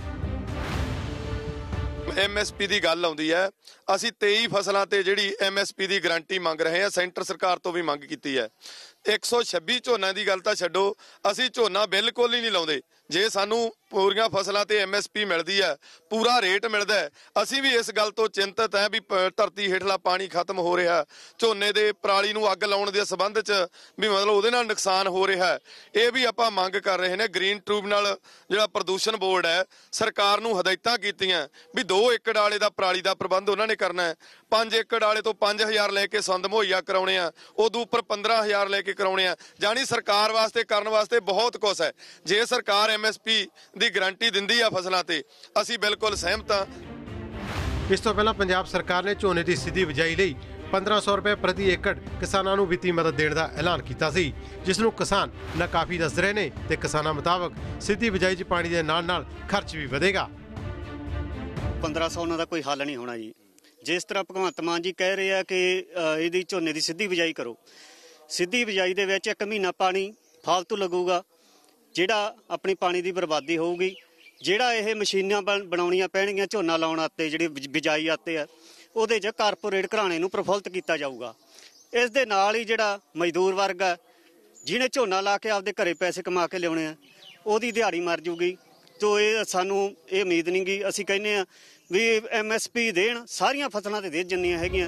ਐਮਐਸਪੀ ਦੀ ਗੱਲ ਆਉਂਦੀ ਹੈ, ਅਸੀਂ ਤੇਈ ਫਸਲਾਂ ਤੇ ਜਿਹੜੀ ਐਮਐਸਪੀ ਦੀ ਗਾਰੰਟੀ ਮੰਗ ਰਹੇ ਹਾਂ। ਸੈਂਟਰ ਸਰਕਾਰ ਤੋਂ ਵੀ ਮੰਗ ਕੀਤੀ ਹੈ। एक सौ छब्बी झोना की गल तो छड्डो, असी झोना बिल्कुल ही नहीं लाउंदे। जे सानू पूरियां फसलों ते एम एस पी मिलती है, पूरा रेट मिलता है, असी भी इस गल तो चिंतित है भी धरती हेठला पानी खत्म हो रहा, झोने दे पराली नूं अग लाउण दे संबंध च भी मतलब उहदे नाल नुकसान हो रहा है। ये भी आपां मंग कर रहे हैं। ग्रीन ट्रिब्यूनल जिहड़ा प्रदूषण बोर्ड है, सरकार नूं हदायतां कीतीआं भी दो एकड़ वाले दा पराली दा प्रबंध उन्होंने करना है, पांच एकड़ वाले तो पांच हज़ार लैके संद मुहैया कराउणे आ, उदों उपर पंद्रह हज़ार लैके कराउणे आ। जानी सरकार वास्ते करन वास्ते बहुत कुछ है। जे सरकार एम एस पी ਦੀ ਗਰੰਟੀ ਦਿੰਦੀ ਆ ਫਸਲਾਂ ਤੇ, ਅਸੀਂ ਬਿਲਕੁਲ ਸਹਿਮਤ ਹਾਂ। ਇਸ ਤੋਂ ਪਹਿਲਾਂ ਪੰਜਾਬ ਸਰਕਾਰ ਨੇ ਝੋਨੇ ਦੀ ਸਿੱਧੀ ਬਿਜਾਈ ਲਈ ਪੰਦਰਾਂ ਸੌ ਰੁਪਏ ਪ੍ਰਤੀ ਏਕੜ ਕਿਸਾਨਾਂ ਨੂੰ ਵਿੱਤੀ ਮਦਦ ਦੇਣ ਦਾ ਐਲਾਨ ਕੀਤਾ ਸੀ, ਜਿਸ ਨੂੰ ਕਿਸਾਨ ਨਾਕਾਫੀ ਦੱਸ ਰਹੇ ਨੇ ਤੇ ਕਿਸਾਨਾਂ ਮੁਤਾਬਕ ਸਿੱਧੀ ਬਿਜਾਈ 'ਚ ਪਾਣੀ ਦੇ ਨਾਲ ਨਾਲ ਖਰਚ ਵੀ ਵਧੇਗਾ। ਪੰਦਰਾਂ ਸੌ ਉਹਨਾਂ ਦਾ ਕੋਈ ਹੱਲ ਨਹੀਂ ਹੋਣਾ ਜੀ। ਜਿਸ ਤਰ੍ਹਾਂ ਭਗਵੰਤ ਮਾਨ ਜੀ ਕਹਿ ਰਹੇ ਆ ਕਿ ਇਹਦੀ ਝੋਨੇ ਦੀ ਸਿੱਧੀ ਬਿਜਾਈ ਕਰੋ, ਸਿੱਧੀ ਬਿਜਾਈ ਦੇ ਵਿੱਚ ਇੱਕ ਮਹੀਨਾ ਪਾਣੀ ਫਾਲਤੂ ਲੱਗੂਗਾ, ਜਿਹੜਾ ਆਪਣੀ ਪਾਣੀ ਦੀ ਬਰਬਾਦੀ ਹੋਊਗੀ। ਜਿਹੜਾ ਇਹ ਮਸ਼ੀਨਾਂ ਬਣਾਉਣੀਆਂ ਪੈਣਗੀਆਂ ਝੋਨਾ ਲਾਉਣ ਆਤੇ, ਜਿਹੜੀ ਬਿਜਾਈ ਆਤੇ ਆ, ਉਹਦੇ 'ਚ ਕਾਰਪੋਰੇਟ ਘਰਾਣੇ ਨੂੰ ਪ੍ਰਫੁੱਲਤ ਕੀਤਾ ਜਾਊਗਾ। ਇਸ ਦੇ ਨਾਲ ਹੀ ਜਿਹੜਾ ਮਜ਼ਦੂਰ ਵਰਗ ਆ, ਜਿਹਨੇ ਝੋਨਾ ਲਾ ਕੇ ਆਪਦੇ ਘਰੇ ਪੈਸੇ ਕਮਾ ਕੇ ਲਿਆਉਣੇ ਆ, ਉਹਦੀ ਦਿਹਾੜੀ ਮਰ ਜੂਗੀ। ਤੋ ਇਹ ਸਾਨੂੰ ਇਹ ਉਮੀਦ ਨਹੀਂ ਗੀ। ਅਸੀਂ ਕਹਿੰਦੇ ਆ ਵੀ ਐਮ ਐਸ ਪੀ ਦੇਣ, ਸਾਰੀਆਂ ਫਸਲਾਂ ਤੇ ਦੇ ਜਿੰਨੀਆਂ ਹੈਗੀਆਂ।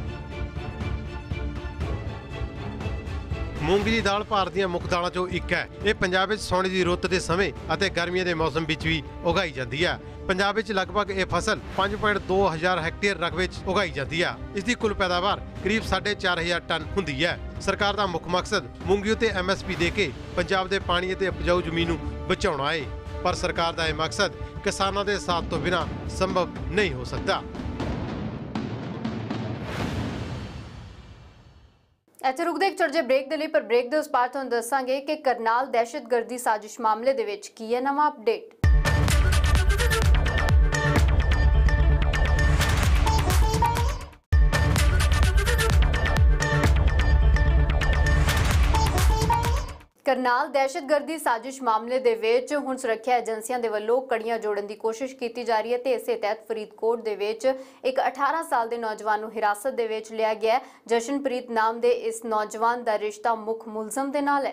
ਮੂੰਗੀ ਦੀ ਦਾਲ ਭਾਰਤ ਦੀਆਂ ਮੁੱਖ ਦਾਲਾਂ 'ਚੋਂ ਇੱਕ ਹੈ। ਇਹ ਪੰਜਾਬ ਵਿੱਚ ਸਾਉਣ ਦੀ ਰੁੱਤ ਦੇ ਸਮੇਂ ਅਤੇ ਗਰਮੀਆਂ ਦੇ ਮੌਸਮ ਵਿੱਚ ਵੀ ਉਗਾਈ ਜਾਂਦੀ ਹੈ। ਪੰਜਾਬ ਵਿੱਚ ਲਗਭਗ ਇਹ ਫਸਲ ਪੰਜ ਪੁਆਇੰਟ ਦੋ ਹਜ਼ਾਰ ਹੈਕਟੇਅਰ ਰਕਬੇ 'ਚ ਉਗਾਈ ਜਾਂਦੀ ਹੈ। ਇਸ ਦੀ ਕੁੱਲ ਪੈਦਾਵਾਰ ਕਰੀਬ ਸਾਢੇ ਚਾਰ ਹਜ਼ਾਰ ਟਨ ਹੁੰਦੀ ਹੈ। ਸਰਕਾਰ ਦਾ ਮੁੱਖ ਮਕਸਦ ਮੂੰਗੀ ਉੱਤੇ ਐਮ ਐਸ ਪੀ ਦੇ ਕੇ ਪੰਜਾਬ ਦੇ ਪਾਣੀ ਅਤੇ ਉਪਜਾਊ ਜ਼ਮੀਨ ਨੂੰ ਬਚਾਉਣਾ ਹੈ, ਪਰ ਸਰਕਾਰ ਦਾ ਇਹ ਮਕਸਦ ਕਿਸਾਨਾਂ ਦੇ ਸਾਥ ਤੋਂ ਬਿਨਾਂ ਸੰਭਵ ਨਹੀਂ ਹੋ ਸਕਦਾ। ਇੱਥੇ ਰੁਕਦੇ ਇੱਕ ਛੋਟੇ ਜਿਹੇ ਬ੍ਰੇਕ ਦੇ ਲਈ, ਪਰ ਬ੍ਰੇਕ ਦੇ ਉਸ ਪਾਰ ਤੁਹਾਨੂੰ ਦੱਸਾਂਗੇ ਕਿ ਕਰਨਾਲ ਦਹਿਸ਼ਤਗਰਦੀ ਸਾਜ਼ਿਸ਼ ਮਾਮਲੇ ਦੇ ਵਿੱਚ ਕੀ ਹੈ ਨਵਾਂ ਅਪਡੇਟ। ਕਰਨਾਲ ਦਹਿਸ਼ਤਗਰਦੀ ਸਾਜ਼ਿਸ਼ ਮਾਮਲੇ ਦੇ ਵਿੱਚ ਹੁਣ ਸੁਰੱਖਿਆ ਏਜੰਸੀਆਂ ਦੇ ਵੱਲੋਂ ਕੜੀਆਂ ਜੋੜਨ ਦੀ ਕੋਸ਼ਿਸ਼ ਕੀਤੀ ਜਾ ਰਹੀ ਹੈ ਤੇ ਇਸੇ ਤਹਿਤ ਫਰੀਦਕੋਟ ਦੇ ਵਿੱਚ ਇੱਕ ਅਠਾਰਾਂ ਸਾਲ ਦੇ ਨੌਜਵਾਨ ਨੂੰ ਹਿਰਾਸਤ ਦੇ ਵਿੱਚ ਲਿਆ ਗਿਆ ਹੈ। ਜਸ਼ਨਪ੍ਰੀਤ ਨਾਮ ਦੇ ਇਸ ਨੌਜਵਾਨ ਦਾ ਰਿਸ਼ਤਾ ਮੁੱਖ ਮੁਲਜ਼ਮ ਦੇ ਨਾਲ ਹੈ।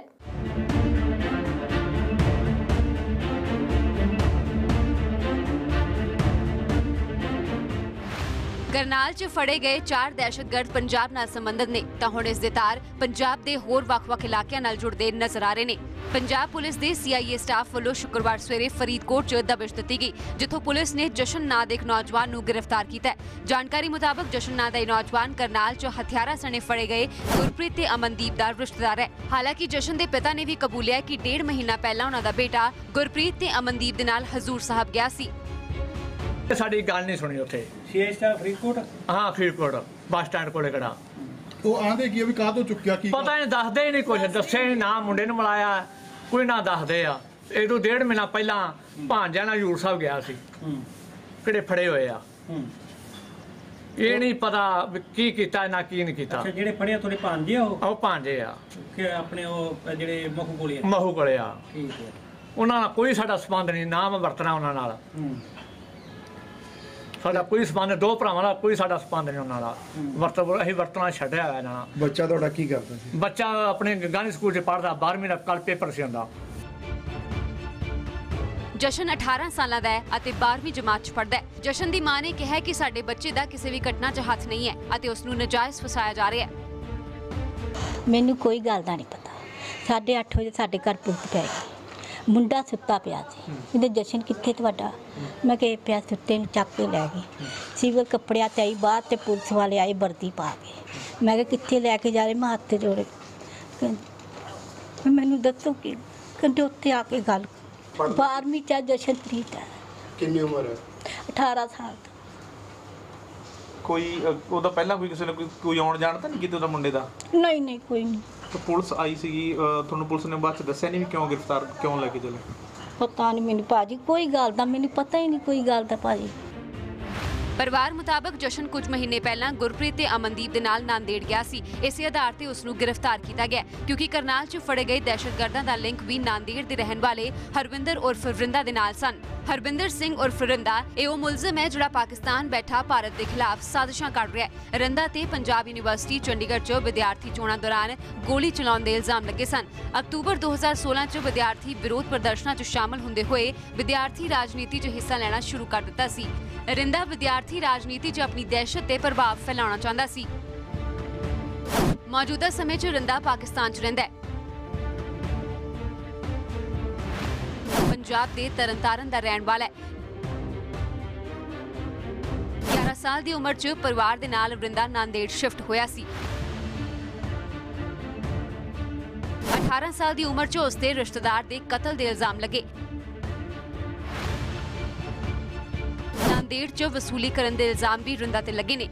ਕਰਨਾਲ 'ਚ ਫੜੇ ਗਏ ਚਾਰ ਦਹਿਸ਼ਤਗਰਦ ਪੰਜਾਬ ਨਾਲ ਸੰਬੰਧਿਤ ਨੇ ਤਾਂ ਹੁਣ ਇਸ ਦੇ ਤਾਰ ਪੰਜਾਬ ਦੇ ਹੋਰ ਵੱਖ-ਵੱਖ ਇਲਾਕਿਆਂ ਨਾਲ ਜੁੜਦੇ ਨਜ਼ਰ ਆ ਰਹੇ ਨੇ। ਪੰਜਾਬ ਪੁਲਿਸ ਦੇ ਸੀ ਆਈ ਏ ਸਟਾਫ ਵੱਲੋਂ ਸ਼ੁੱਕਰਵਾਰ ਸਵੇਰੇ ਫਰੀਦਕੋਟ 'ਚ ਦਬਿਸ਼ ਦਿੱਤੀ ਗਈ, ਜਿੱਥੋਂ ਪੁਲਿਸ ਨੇ ਜਸ਼ਨ ਨਾਂ ਦੇ ਇੱਕ ਨੌਜਵਾਨ ਨੂੰ ਗ੍ਰਿਫਤਾਰ ਕੀਤਾ ਹੈ। ਜਾਣਕਾਰੀ ਮੁਤਾਬਕ ਜਸ਼ਨ ਨਾਂ ਦਾ ਇਹ ਨੌਜਵਾਨ ਕਰਨਾਲ 'ਚ ਹਥਿਆਰਾਂ ਸਣੇ ਫੜੇ ਗਏ ਗੁਰਪ੍ਰੀਤ ਤੇ ਅਮਨਦੀਪ ਦਾ ਰਿਸ਼ਤੇਦਾਰ ਹੈ। ਹਾਲਾਂਕਿ ਜਸ਼ਨ ਦੇ ਪਿਤਾ ਨੇ ਵੀ ਕਬੂਲਿਆ ਕਿ ਡੇਢ ਮਹੀਨਾ ਪਹਿਲਾਂ ਉਹਨਾਂ ਦਾ ਬੇਟਾ ਗੁਰਪ੍ਰੀਤ ਤੇ ਅਮਨਦੀਪ ਦੇ ਨਾਲ ਹਜ਼ੂਰ ਸਾਹਿਬ ਗਿਆ ਸੀ। ਸਾਡੀ ਗੱਲ ਨਹੀਂ ਸੁਣੀ ਉੱਥੇ ਸੀ ਆਈ ਸਟਾਫ ਫਰੀਦਕੋਟ, ਹਾਂ ਫਰੀਦਕੋਟ ਬੱਸ ਸਟੈਂਡ ਕੋਲੇ ਖੜਾ। ਉਹ ਆਂਦੇ ਕੀ ਵੀ ਕਾਹ ਤੋਂ ਚੁੱਕਿਆ ਕੀ ਪਤਾ ਨਹੀਂ, ਦੱਸਦੇ ਹੀ ਨਹੀਂ ਕੁਝ, ਦੱਸੇ ਨਹੀਂ ਨਾ ਮੁੰਡੇ ਨੂੰ ਮਿਲਾਇਆ, ਕੋਈ ਨਾ ਦੱਸਦੇ ਆ। ਇਹ ਤੋਂ ਡੇਢ ਮਹੀਨਾ ਪਹਿਲਾਂ ਭਾਂਜਿਆਂ ਨਾਲ ਹਜ਼ੂਰ ਸਾਹਿਬ ਗਿਆ ਸੀ, ਕਿਹੜੇ ਫੜੇ ਹੋਏ ਆ ਇਹ ਨਹੀਂ ਪਤਾ ਕੀ ਕੀਤਾ ਨਾ ਕੀ ਨਹੀਂ ਕੀਤਾ। ਜਿਹੜੇ ਫੜੇ ਤੁਹਾਡੇ ਭਾਂਜੇ ਆ? ਉਹ ਭਾਂਜੇ ਆ ਆਪਣੇ, ਉਹ ਜਿਹੜੇ ਮਹੂ ਕੋਲੇ ਮਹੂ ਕੋਲੇ ਆ। ਠੀਕ ਹੈ। ਉਹਨਾਂ ਨਾਲ ਕੋਈ ਸਾਡਾ ਸੰਬੰਧ ਨਹੀਂ, ਨਾ ਮੈਂ ਵਰਤਣਾ ਉਹਨਾਂ ਨਾਲ, ਸਾਡਾ ਕੋਈ ਸੰਬੰਧ, ਦੋ ਭਰਾਵਾਂ ਦਾ ਕੋਈ ਸਾਡਾ ਸੰਬੰਧ ਨਹੀਂ ਉਹਨਾਂ ਨਾਲ। ਵਰਤ ਅਸੀਂ ਵਰਤਣਾ ਛੱਡਿਆ ਹੋਇਆ ਇਹਨਾਂ ਨਾਲ। ਬੱਚਾ ਤੁਹਾਡਾ ਕੀ ਕਰਦਾ ਸੀ? ਬੱਚਾ ਆਪਣੇ ਗਾਂਧੀ ਸਕੂਲ 'ਚ ਪੜ੍ਹਦਾ, ਬਾਰ੍ਹਵੀਂ ਦਾ ਕੱਲ ਪੇਪਰ ਸੀ ਹੁੰਦਾ। ਜਸ਼ਨ ਅਠਾਰਾਂ ਸਾਲਾਂ ਦਾ ਹੈ ਅਤੇ ਬਾਰ੍ਹਵੀਂ ਜਮਾਤ 'ਚ ਪੜ੍ਹਦਾ ਹੈ। ਜਸ਼ਨ ਦੀ ਮਾਂ ਨੇ ਕਿਹਾ ਕਿ ਸਾਡੇ ਬੱਚੇ ਦਾ ਕਿਸੇ ਵੀ ਘਟਨਾ 'ਚ ਹੱਥ ਨਹੀਂ ਹੈ ਅਤੇ ਉਸ ਨੂੰ ਨਜਾਇਜ਼ ਫਸਾਇਆ ਜਾ ਰਿਹਾ ਹੈ। ਮੈਨੂੰ ਕੋਈ ਗੱਲ ਦਾ ਨਹੀਂ ਪਤਾ। ਸਾਢੇ ਅੱਠ ਵਜੇ ਸਾਡੇ ਘਰ ਪੁਲਿਸ ਪੈ ਗਈ, ਮੁੰਡਾ ਸੁੱਤਾ ਪਿਆ ਸੀ। ਕਹਿੰਦੇ ਜਸ਼ਨ ਕਿੱਥੇ ਤੁਹਾਡਾ? ਮੈਂ ਕਿਹਾ ਪਿਆ ਸੁੱਤੇ ਨੂੰ ਚੱਕ ਕੇ ਲੈ ਗਏ। ਸਿਵਲ ਕੱਪੜਿਆਂ 'ਤੇ ਆਈ ਬਾਹਰ ਤੇ ਪੁਲਿਸ ਵਾਲੇ ਆਏ ਵਰਦੀ ਪਾ ਕੇ। ਮੈਂ ਕਿਹਾ ਕਿੱਥੇ ਲੈ ਕੇ ਜਾ ਰਹੇ? ਮੈਂ ਹੱਥ ਜੋੜੇ, ਮੈਨੂੰ ਦੱਸੋ ਕਿ ਕਹਿੰਦੇ ਉੱਥੇ ਆ ਕੇ ਗੱਲ। ਬਾਰ੍ਹਵੀਂ 'ਚ ਜਸ਼ਨਪ੍ਰੀਤ ਹੈ। ਕਿੰਨੀ ਉਮਰ ਹੈ? ਅਠਾਰਾਂ ਸਾਲ। ਕੋਈ ਉਹਦਾ ਪਹਿਲਾਂ ਕੋਈ ਕਿਸੇ ਨੇ ਕੋਈ ਕੋਈ ਆਉਣ ਜਾਣ ਤਾਂ ਨਹੀਂ ਕਿਤੇ ਉਹਦਾ ਮੁੰਡੇ ਦਾ? ਨਹੀਂ ਨਹੀਂ ਕੋਈ ਨਹੀਂ। ਪੁਲਿਸ ਆਈ ਸੀਗੀ, ਤੁਹਾਨੂੰ ਪੁਲਿਸ ਨੇ ਬਾਅਦ ਚ ਦੱਸਿਆ ਨਹੀਂ ਵੀ ਕਿਉਂ ਗ੍ਰਿਫਤਾਰ ਕਿਉਂ ਲੈ ਕੇ ਚਲੇ? ਪਤਾ ਨਹੀਂ ਮੈਨੂੰ ਭਾਜੀ, ਕੋਈ ਗੱਲ ਦਾ ਮੈਨੂੰ ਪਤਾ ਹੀ ਨਹੀਂ ਕੋਈ ਗੱਲ ਦਾ ਭਾਜੀ। ਪਰਿਵਾਰ ਮੁਤਾਬਕ ਜਸ਼ਨ ਕੁਝ ਮਹੀਨੇ ਪਹਿਲਾਂ ਗੁਰਪ੍ਰੀਤ ਤੇ ਅਮਨਦੀਪ ਦੇ ਨਾਲ ਨਾਂਦੇੜ ਗਿਆ ਸੀ। ਇਸੇ ਆਧਾਰ ਤੇ ਉਸ ਨੂੰ ਗ੍ਰਿਫਤਾਰ ਕੀਤਾ ਗਿਆ ਕਿਉਂਕਿ ਕਰਨਾਲ 'ਚ ਫੜੇ ਗਏ ਦਹਿਸ਼ਤਗਰਦਾਂ ਦਾ ਲਿੰਕ ਵੀ ਨਾਂਦੇੜ ਦੇ ਰਹਿਣ ਵਾਲੇ ਹਰਵਿੰਦਰ ਉਰਫ ਵਰਿੰਦਾ ਦੇ ਨਾਲ ਸਨ। हरबिंदर सिंह उर्फ रंदा ਇਹ ਉਹ ਮੁਲਜ਼ਮ ਹੈ ਜਿਹੜਾ ਪਾਕਿਸਤਾਨ ਬੈਠਾ ਭਾਰਤ ਦੇ ਖਿਲਾਫ ਸਾਜ਼ਿਸ਼ਾਂ ਕਰ ਰਿਹਾ ਹੈ। ਰੰਦਾ ਤੇ ਪੰਜਾਬ ਯੂਨੀਵਰਸਿਟੀ ਚੰਡੀਗੜ੍ਹ 'ਚ ਵਿਦਿਆਰਥੀ ਚੋਣਾਂ ਦੌਰਾਨ ਗੋਲੀ ਚਲਾਉਣ ਦੇ ਇਲਜ਼ਾਮ ਲੱਗੇ ਸਨ। ਅਕਤੂਬਰ ਦੋ ਹਜ਼ਾਰ ਸੋਲਾਂ 'ਚ ਵਿਦਿਆਰਥੀ ਵਿਰੋਧ ਪ੍ਰਦਰਸ਼ਨਾਂ 'ਚ ਸ਼ਾਮਲ ਹੁੰਦੇ ਹੋਏ ਵਿਦਿਆਰਥੀ ਰਾਜਨੀਤੀ 'ਚ ਹਿੱਸਾ ਲੈਣਾ ਸ਼ੁਰੂ ਕਰ ਦਿੱਤਾ ਸੀ। ਰੰਦਾ ਵਿਦਿਆਰਥੀ ਰਾਜਨੀਤੀ 'ਚ ਆਪਣੀ ਦਹਿਸ਼ਤ ਤੇ ਪ੍ਰਭਾਵ ਫੈਲਾਉਣਾ ਚਾਹੁੰਦਾ ਸੀ। ਮੌਜੂਦਾ ਸਮੇਂ 'ਚ ਰੰਦਾ ਪਾਕਿਸਤਾਨ 'ਚ ਰਹਿੰਦਾ ਹੈ। पंजाब के तरनतारन का रहने वाला है। ग्यारह साल की उम्र च परिवार के नाल वृंदा नांदेड़ शिफ्ट होया सी। अठारह साल की उम्र च उसके रिश्तेदार के कतल के इल्जाम लगे। नांदेड़ च वसूली करने के इल्जाम भी वृंदा ते लगे ने।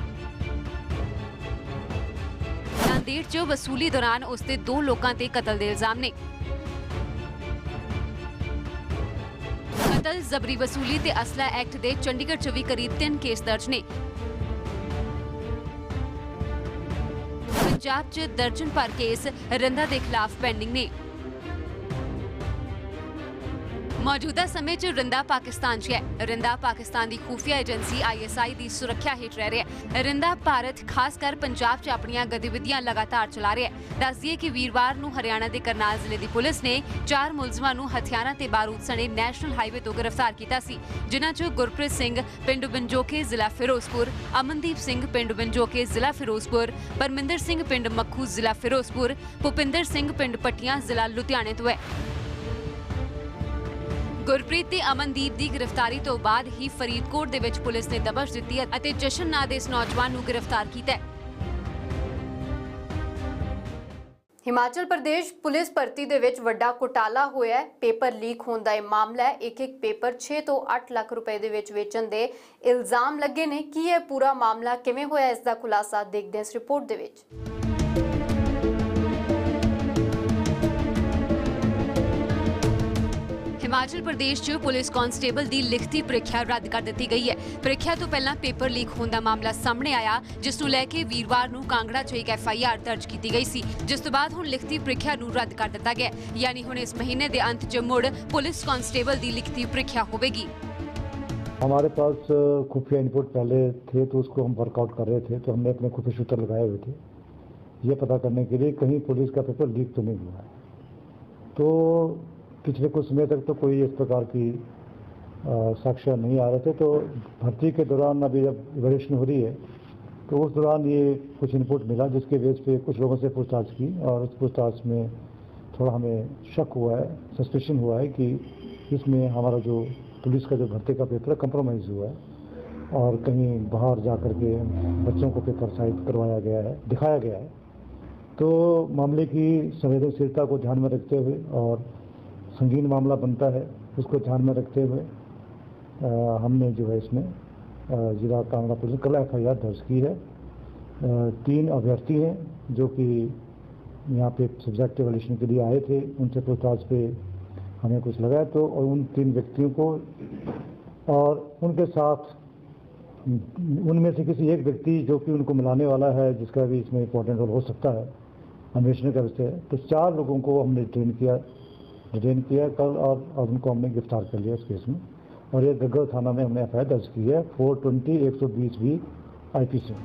नांदेड़ च वसूली दौरान उसके दो लोगों ते कतल के इल्जाम ने। कतल, जबरी वसूली ते असला एक्ट दे चंडीगढ़ च भी करीब तीन केस दर्ज ने। पंजाब च दर्जन भर केस रंदा दे खिलाफ पेंडिंग ने। मौजूदा समय च रंदा पाकिस्तान च है। रंदा पाकिस्तान की खुफिया एजेंसी आई एस आई की सुरक्षा हेठ रह रहा है। रंदा भारत खासकर पंजाब च अपनी गतिविधियां लगातार चला रहा है। दस दिए कि वीरवार नूं हरियाणा के करनाल जिले की पुलिस ने चार मुलजमां नूं हथियारां ते बारूद सने नैशनल हाईवे तो गिरफ्तार किया सी, जिन्हां च गुरप्रीत सिंह पिंड बंजोके जिला फिरोजपुर, अमनदीप सिंह पिंड बंजोके जिला फिरोजपुर, परमिंदर सिंह पिंड मक्खू जिला फिरोजपुर, भुपिंदर सिंह पिंड पट्टियां जिला लुधियाने तो है। गुरप्रीत ते अमनदीप की गिरफ्तारी तो बाद ही फरीदकोट दे विच पुलिस ने दबिश दित्ती है अते जशन नां दे इस नौजवान नूं गिरफ्तार कीता है। हिमाचल प्रदेश पुलिस भर्ती दे विच वड्डा घोटाला होया है। पेपर लीक होने का यह मामला है। एक एक पेपर छे तो अठ लाख रुपए दे विच वेचण दे इल्जाम लगे ने। की यह पूरा मामला किवें होया, इसका खुलासा देखते हैं इस रिपोर्ट दे विच। हिमाचल प्रदेश च पुलिस कांस्टेबल की लिखती प्रीख्या रद्द कर दी गई है। प्रीख्या तो पहला पेपर लीक होने का मामला सामने आया, जिसनूं लैके वीरवार नूं कांगड़ा च एक एफ आई आर दर्ज की गई सी, जिस तो बाद हुण लिखती प्रीख्या नूं रद्द कर दिता गया। यानी हुण इस महीने के अंत च मुड़ पुलिस कांस्टेबल की लिखती प्रीख्या होगी। हमारे पास खुफिया इनपुट पहले थे तो उसको हम वर्कआउट कर रहे थे, तो हमने अपने खुफिया सूत्र लगाए हुए थे ये पता करने के लिए कहीं पुलिस का पेपर लीक तो नहीं हुआ है। तो पिछले कुछ समय तक तो कोई इस प्रकार की साक्ष्य नहीं आ रहे थे। तो भर्ती के दौरान अभी जब इवैल्यूएशन हो रही है तो उस दौरान ये कुछ इनपुट मिला, जिसके बेस पे कुछ लोगों से पूछताछ की और उस पूछताछ में थोड़ा हमें शक हुआ है, सस्पेशन हुआ है कि इसमें हमारा जो पुलिस का जो भर्ती का पेपर है कंप्रोमाइज़ हुआ है और कहीं बाहर जा कर के बच्चों को पेपर साइड करवाया गया है, दिखाया गया है। तो मामले की संवेदनशीलता को ध्यान में रखते हुए और संगीन मामला बनता है उसको ध्यान में रखते हुए आ, हमने जो है इसमें जिला कांगड़ा पुलिस ने कल एफ आई आर दर्ज की है। आ, तीन अभ्यर्थी हैं जो कि यहाँ पे सब्जेक्ट इवैल्यूएशन के लिए आए थे, उनसे पूछताछ पे हमें कुछ लगा तो और उन तीन व्यक्तियों को और उनके साथ उनमें से किसी एक व्यक्ति जो कि उनको मिलाने वाला है, जिसका भी इसमें इम्पोर्टेंट रोल हो सकता है अन्वेषण का विषय है। तो चार लोगों को हमने डिटेन किया डिटेन किया कल और, और उनको हमने गिरफ्तार कर लिया इस केस में। और ये गग्गर थाना में हमने एफ आई आर दर्ज की है फोर ट्वेंटी एक सौ बीस भी आई पी सी।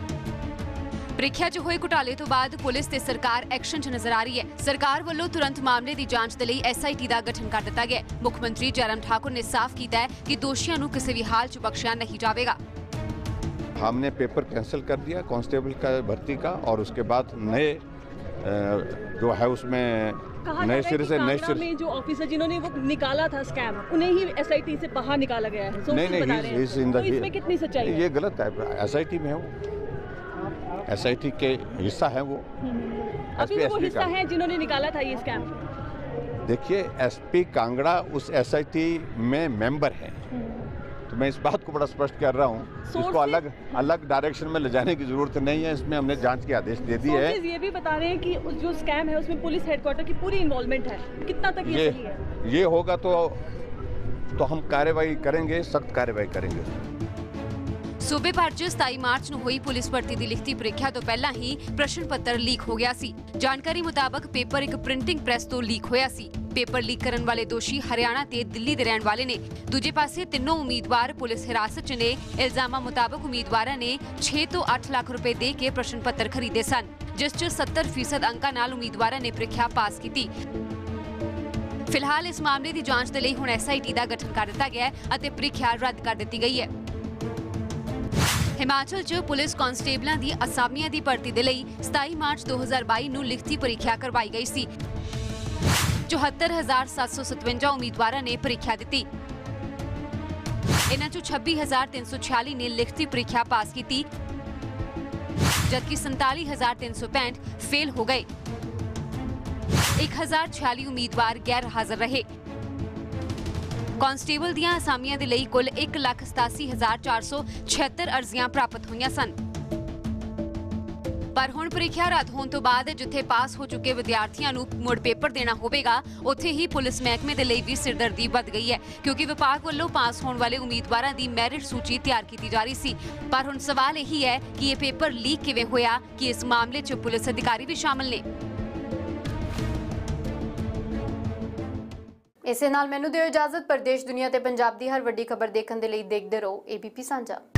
प्रीख्या च होए घोटाले तो बाद पुलिस ते सरकार एक्शन च नजर आ रही है। सरकार वालों तुरंत मामले की जांच के लिए एस आई टी का गठन कर दिया गया। मुख्यमंत्री जयराम ठाकुर ने साफ किया है कि दोषियों को किसी भी हाल च बख्शिया नहीं जाएगा। हमने पेपर कैंसिल कर दिया कांस्टेबल का भर्ती का और उसके बाद नए जो है उसमें नए सिरे से नए सिरे में जो ऑफिसर जिन्होंने वो निकाला था स्कैम, उन्हें ही एस आई टी से बाहर निकाला गया है। नहीं नहीं इस इन तो इसमें कितनी सच्चाई है? ये गलत है। एस आई टी में है वो, एस आई टी के हिस्सा है वो। अभी वो हिस्सा है जिन्होंने निकाला था ये स्कैम। देखिए एस पी कांगड़ा उस एस आई टी में मेंबर है, तो मैं इस बात को बड़ा स्पष्ट कर रहा हूँ, इसको अलग अलग डायरेक्शन में ले जाने की जरूरत नहीं है। इसमें हमने जांच के आदेश दे दिए है। ये भी बता रहे हैं कि उस जो स्कैम है उसमें पुलिस हेडक्वार्टर की पूरी इन्वॉल्वमेंट है, कितना तक ये, ये सही है? ये होगा तो तो हम कार्रवाई करेंगे, सख्त कार्रवाई करेंगे। सूबे भर 'ਚ ਸਤਾਈ ਮਾਰਚ ਨੂੰ ਹੋਈ ਪੁਲਿਸ ਭਰਤੀ ਦੀ ਲਿਖਤੀ ਪ੍ਰੀਖਿਆ ਤੋਂ ਪਹਿਲਾਂ ਹੀ ਪ੍ਰਸ਼ਨ ਪੱਤਰ ਲੀਕ ਹੋ ਗਿਆ ਸੀ। ਜਾਣਕਾਰੀ ਮੁਤਾਬਕ ਪੇਪਰ ਇੱਕ ਪ੍ਰਿੰਟਿੰਗ ਪ੍ਰੈਸ ਤੋਂ ਲੀਕ ਹੋਇਆ ਸੀ। ਪੇਪਰ ਲੀਕ ਕਰਨ ਵਾਲੇ ਦੋਸ਼ੀ ਹਰਿਆਣਾ ਤੇ ਦਿੱਲੀ ਦੇ ਰਹਿਣ ਵਾਲੇ ਨੇ। ਦੂਜੇ ਪਾਸੇ ਤਿੰਨੋਂ ਉਮੀਦਵਾਰ ਪੁਲਿਸ ਹਿਰਾਸਤ 'ਚ ਨੇ। ਇਲਜ਼ਾਮਾਂ ਮੁਤਾਬਕ ਉਮੀਦਵਾਰਾਂ ਨੇ ਛੇ ਤੋਂ ਅੱਠ ਲੱਖ ਰੁਪਏ ਦੇ ਕੇ ਪ੍ਰਸ਼ਨ ਪੱਤਰ ਖਰੀਦੇ ਸਨ, ਜਿਸ 'ਚ ਸੱਤਰ ਫੀਸਦ ਅੰਕਾਂ ਨਾਲ ਉਮੀਦਵਾਰਾਂ ਨੇ ਪ੍ਰੀਖਿਆ ਪਾਸ ਕੀਤੀ। ਫਿਲਹਾਲ ਇਸ ਮਾਮਲੇ ਦੀ ਜਾਂਚ ਦੇ ਲਈ ਹੁਣ ਐਸ ਆਈ ਟੀ ਦਾ ਗਠਨ ਕਰ ਦਿੱਤਾ ਗਿਆ ਹੈ ਅਤੇ ਪ੍ਰੀਖਿਆ ਰੱਦ ਕਰ ਦਿੱਤੀ ਗਈ ਹੈ। ਹਿਮਾਚਲ 'ਚ ਪੁਲਿਸ ਕਾਂਸਟੇਬਲਾਂ ਦੀ ਅਸਾਮੀਆਂ ਦੀ ਭਰਤੀ ਦੇ ਲਈ ਸਤਾਈ ਮਾਰਚ ਦੋ ਹਜ਼ਾਰ ਬਾਈ ਨੂੰ ਲਿਖਤੀ ਪ੍ਰੀਖਿਆ ਕਰਵਾਈ ਗਈ ਸੀ। ਚੁਹੱਤਰ ਹਜ਼ਾਰ ਸੱਤ ਸੌ ਸਤਵੰਜਾ ਉਮੀਦਵਾਰਾਂ ਨੇ ਪ੍ਰੀਖਿਆ ਦਿੱਤੀ। ਇਨ੍ਹਾਂ 'ਚੋਂ ਛੱਬੀ ਹਜ਼ਾਰ ਤਿੰਨ ਸੌ ਛਿਆਲੀ ਨੇ ਲਿਖਤੀ ਪ੍ਰੀਖਿਆ ਪਾਸ ਕੀਤੀ, ਜਦਕਿ ਸੰਤਾਲੀ ਹਜ਼ਾਰ ਤਿੰਨ ਸੌ ਪੈਂਹਠ ਫੇਲ ਹੋ ਗਏ। ਇੱਕ ਹਜ਼ਾਰ ਛਿਆਲੀ ਉਮੀਦਵਾਰ ਗੈਰ ਹਾਜ਼ਰ ਰਹੇ। ਕਾਂਸਟੇਬਲ ਦੀਆਂ ਅਸਾਮੀਆਂ ਦੇ ਲਈ ਕੁੱਲ ਇੱਕ ਲੱਖ ਸਤਾਸੀ ਹਜ਼ਾਰ ਚਾਰ ਸੌ ਛਿਹੱਤਰ ਅਰਜ਼ੀਆਂ ਪ੍ਰਾਪਤ ਹੋਈਆਂ ਸਨ। ਪਰ ਹੁਣ ਪ੍ਰੀਖਿਆ ਰੱਦ ਹੋਣ ਤੋਂ ਬਾਅਦ ਜਿੱਥੇ ਪਾਸ ਹੋ ਚੁੱਕੇ ਵਿਦਿਆਰਥੀਆਂ ਨੂੰ ਮੁੜ ਪੇਪਰ ਦੇਣਾ ਹੋਵੇਗਾ, ਉੱਥੇ ਹੀ ਪੁਲਿਸ ਮਹਿਕਮੇ ਦੇ ਲਈ ਵੀ ਸਿਰਦਰਦੀ ਵੱਧ ਗਈ ਹੈ, ਕਿਉਂਕਿ ਵਿਭਾਗ ਵੱਲੋਂ ਪਾਸ ਹੋਣ ਵਾਲੇ ਉਮੀਦਵਾਰਾਂ ਦੀ ਮੈਰਿਟ ਸੂਚੀ ਤਿਆਰ ਕੀਤੀ ਜਾ ਰਹੀ ਸੀ। ਪਰ ਹੁਣ ਸਵਾਲ ਇਹੀ ਹੈ ਕਿ ਇਹ ਪੇਪਰ ਲੀਕ ਕਿਵੇਂ ਹੋਇਆ, ਕਿ ਇਸ ਮਾਮਲੇ 'ਚ ਪੁਲਿਸ ਅਧਿਕਾਰੀ ਵੀ ਸ਼ਾਮਲ ਨੇ। ਇਸੇ ਨਾਲ ਮੈਨੂੰ ਦਿਓ ਇਜਾਜ਼ਤ। ਪ੍ਰਦੇਸ਼ ਦੁਨੀਆ ਤੇ ਪੰਜਾਬ ਦੀ ਹਰ ਵੱਡੀ ਖਬਰ ਦੇਖਣ ਦੇ ਲਈ ਦੇਖਦੇ ਰਹੋ ਏ ਬੀ ਪੀ ਸਾਂਝਾ।